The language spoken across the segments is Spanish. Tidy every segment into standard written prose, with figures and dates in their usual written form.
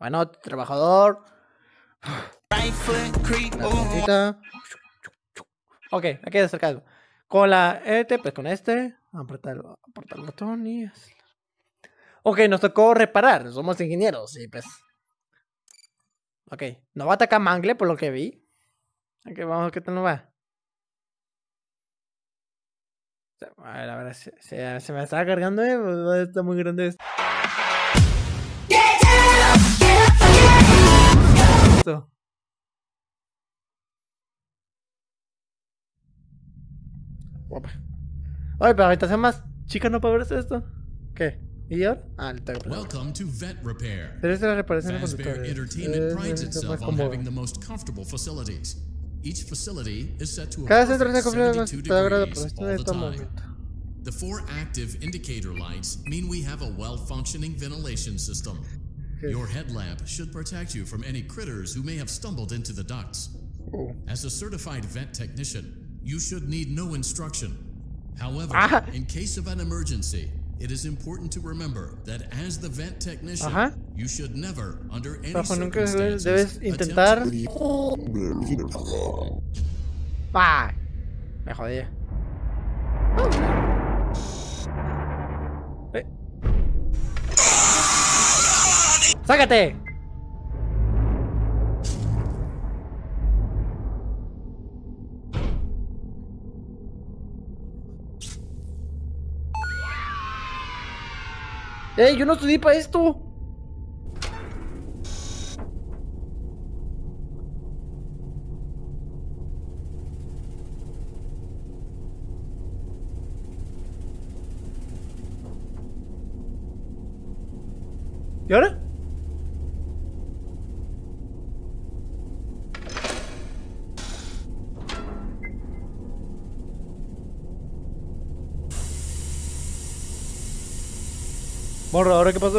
Bueno, trabajador. La puntita. Ok, hay que acercarlo. Con la ET, pues con este. Apretar el botón y... Ok, nos tocó reparar. Somos ingenieros y pues... Ok, nos va a atacar Mangle por lo que vi. Ok, vamos a ver qué tal nos va. A ver, se me está cargando, está muy grande esto. Guapa. Oye, pero habitación más chica no puede verse esto. ¿Qué? ¿Y ahora? Ah, le tengo que poner. Welcome to Vet Repair. Pero esta es la reparación de Fazbear conductores. Entertainment prides Es itself más on cómodo. having the most comfortable facilities. Each facility is set to a Cada centro se perfect cumple con 72 su grado de degrees protección all de the todo time. momento. The 4 active indicator lights mean we have a well-functioning ventilation system. Your headlamp should protect you from any critters who may have stumbled into the ducts. As a certified vet technician, you should need no instruction. However, in case of an emergency, it is important to remember that as the vent technician, you should never, under any circumstances, debes intentar... ¡Ah! Me jodí. ¡Sácate! ¡Ey! Yo no estudié para esto. ¿Y ahora? Morro, ¿ahora qué pasó?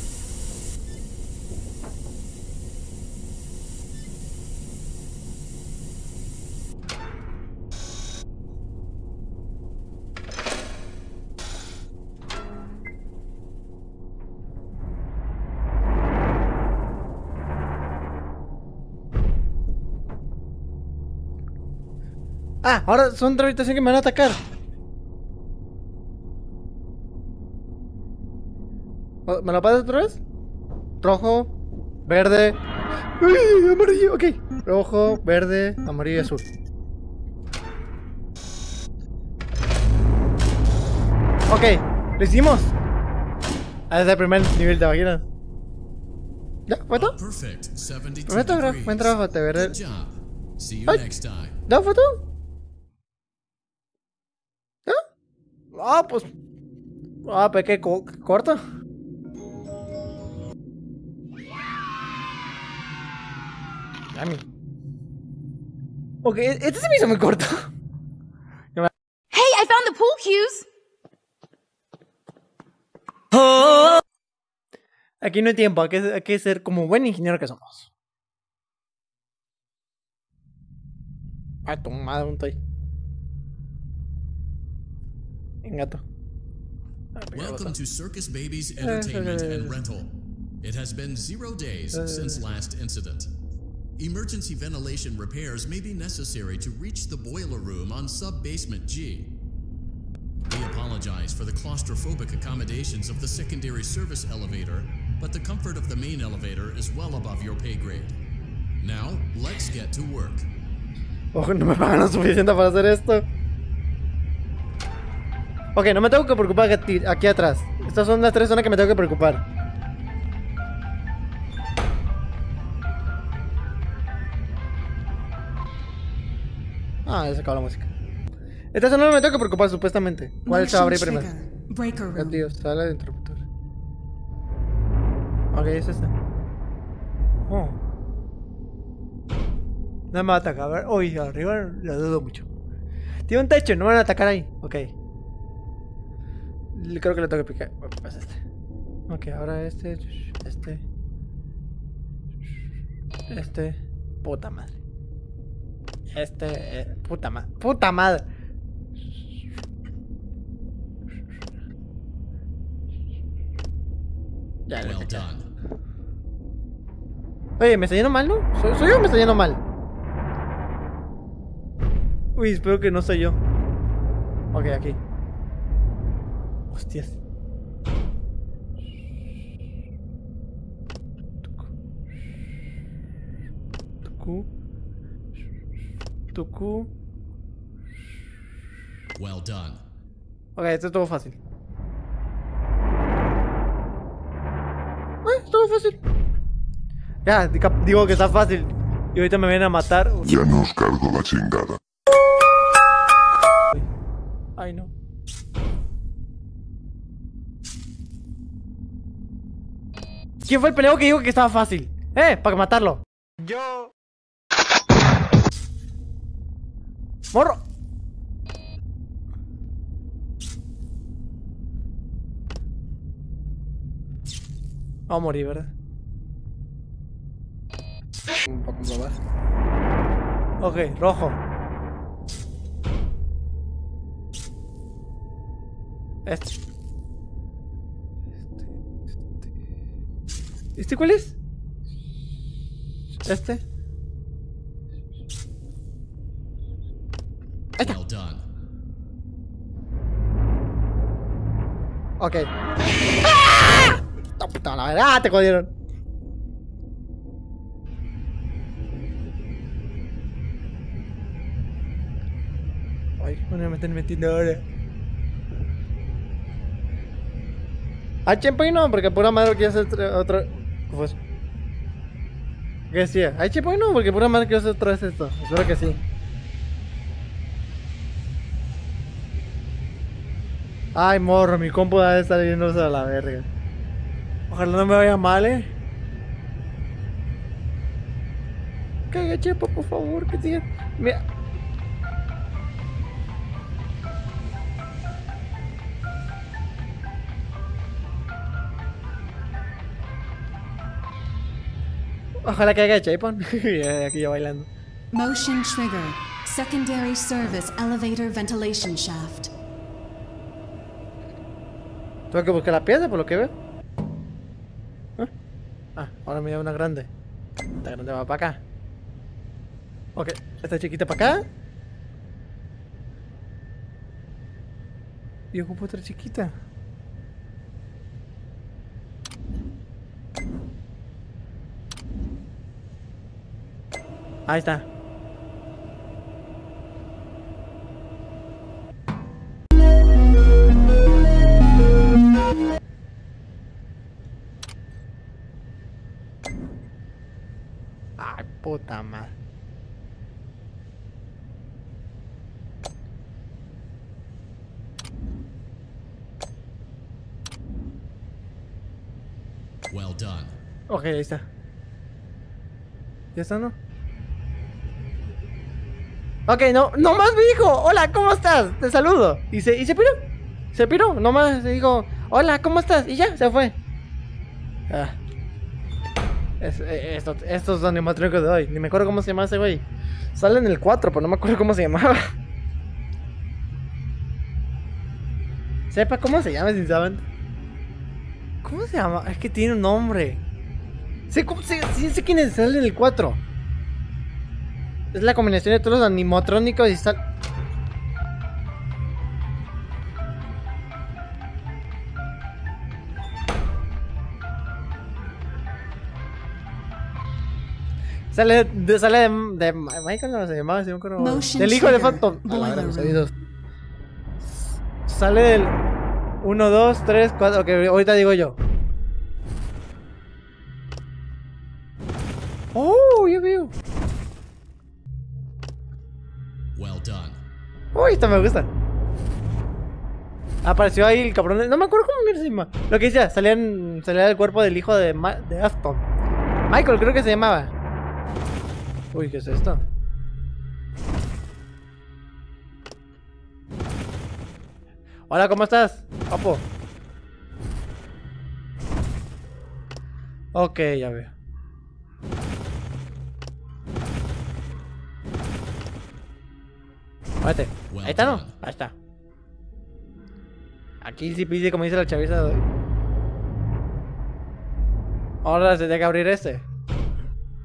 Ah, ahora son otra habitación que me van a atacar. ¿Me la pasas otra vez? Rojo, verde. ¡Uy! Amarillo, ok. Rojo, verde, amarillo y azul. Ok, lo hicimos. Ah, es el primer nivel de vagina. ¿Ya? ¿Fue todo? Perfecto, bro. Buen trabajo, te veré. ¡Ay! ¿Da foto? ¿Ah? Ah, pues. Ah, pero qué corto. Ok, este se me hizo muy corto. Hey, I found the pool cues. Aquí no hay tiempo, hay que ser como buen ingeniero que somos. Ay, tu madre, un toy. Gato. Welcome to Circus Babies Entertainment and Rental. It has been 0 days since last incident. Emergency ventilation repairs may be necessary to reach the boiler room on sub-basement G. We apologize for the claustrophobic accommodations of the secondary service elevator, but the comfort of the main elevator is well above your pay grade. Now, let's get to work. Ojo, no me pagan lo suficiente para hacer esto. Ok, no me tengo que preocupar aquí atrás. Estas son las 3 zonas que me tengo que preocupar. Ah, ya se acabó la música. Esta zona no me tengo que preocupar, supuestamente. ¿Cuál se va a abrir primero? Ya, tío, sala de interruptor. Ok, es esta. Oh. No me va a atacar. A ver, uy, arriba lo dudo mucho. Tiene un techo, no me van a atacar ahí. Ok. Creo que le tengo que picar. Pues este. Ok, ahora este. Puta madre. Puta madre. Puta madre. Ya, Well done. Oye, ¿me está yendo mal, no? ¿Soy yo o me está yendo mal? Uy, espero que no soy yo. Ok, aquí. Hostias. Tucu. Well done. Ok, esto estuvo fácil. Estuvo fácil. Ya, digo que está fácil. Y ahorita me vienen a matar. Ya nos cargo la chingada. Ay, no. ¿Quién fue el pendejo que dijo que estaba fácil? Para matarlo. Yo. ¡Morro! Vamos a morir, ¿verdad? Para comprobar. Ok, rojo. ¿Este cuál es? Este. Ahí está. Well done. Ok. ¡Ah! ¡Oh, puta, la verdad! ¡Te jodieron! Ay, no me están metiendo ahora. Ah, checkpoint no, porque pura madre quiero hacer otra. ¿Qué fue eso? ¿Qué decía? Ay, checkpoint no, porque pura madre quiero hacer otra vez esto. Espero que sí. Ay, morro, mi compu debe estar yéndose a la verga. Ojalá no me vaya mal, Caiga, chepo, por favor, que siga. Mira. Ojalá que haga Chapon. Aquí yo bailando. Motion trigger. Secondary service elevator ventilation shaft. Tengo que buscar la pieza por lo que veo. Ahora me da una grande. Esta grande va para acá. Ok, esta chiquita para acá. Y ocupo otra chiquita. Ahí está. Ay, puta madre. Well done. Ok, ahí está. ¿Ya está, no? Ok, no más me dijo, hola, ¿cómo estás? Te saludo. Y se piró. Se piró, nomás se dijo, hola, ¿cómo estás? Y ya, se fue. Estos animatrónicos de hoy. Ni me acuerdo cómo se llama ese güey. Sale en el 4, pero no me acuerdo cómo se llamaba. Sepa cómo se llama, si saben. ¿Cómo se llama? Es que tiene un nombre. Sí sé quién es, sale en el 4. Es la combinación de todos los animatrónicos y sale... Sale de Michael, no se llamaba, del hijo de Phantom. Los oídos. Sale del 1, 2, 3, 4. Ok, ahorita digo yo. Oh, ya veo. Well done. Uy, esta me gusta. Apareció ahí el cabrón. No me acuerdo cómo se llama. Lo que decía, salía del cuerpo del hijo de Aston. Michael, creo que se llamaba. Uy, ¿qué es esto? Hola, ¿cómo estás, papo? Ok, ya veo. Muévete. Ahí está, ¿no? Ahí está. Aquí sí pide como dice la chaviza de hoy. Ahora se tiene que abrir este.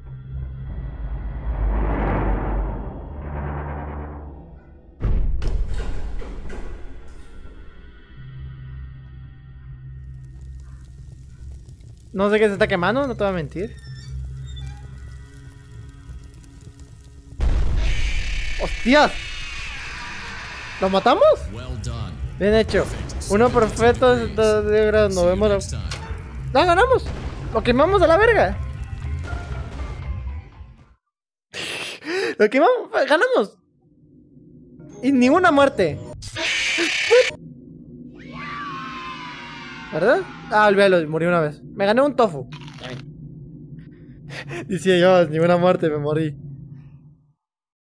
No sé qué se está quemando, no te voy a mentir. ¡Hostias! ¿Lo matamos? Well done. Bien hecho. Uno perfecto de grado. Nos vemos. Next time. ¡No, ganamos! ¡Lo quemamos a la verga! ¡Lo quemamos! ¡Ganamos! Y ninguna muerte. ¿Verdad? Ah, olvídalo, morí una vez. Me gané un tofu. Dice yo, ninguna muerte, me morí.